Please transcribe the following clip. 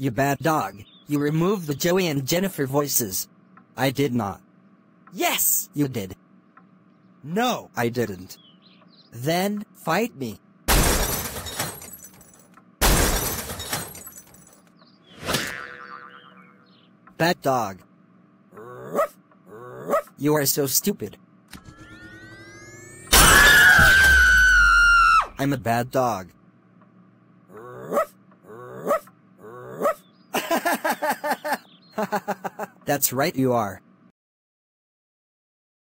You bad dog. You removed the Joey and Jennifer voices. I did not. Yes! You did. No! I didn't. Then, fight me. Bad dog. You are so stupid. I'm a bad dog. That's right, you are.